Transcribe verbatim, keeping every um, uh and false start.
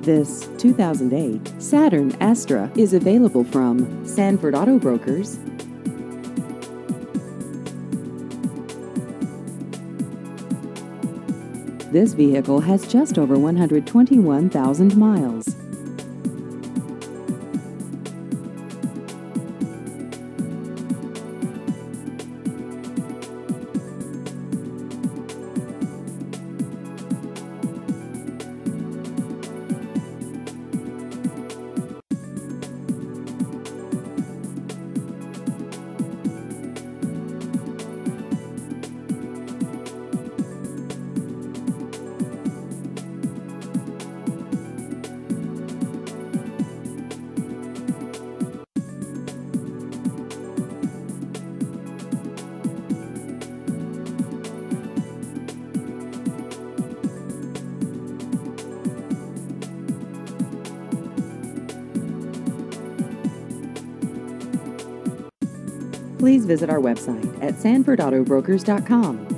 This two thousand eight Saturn Astra is available from Sanford Auto Brokers. This vehicle has just over one hundred twenty-one thousand miles. Please visit our website at sanford auto brokers dot com.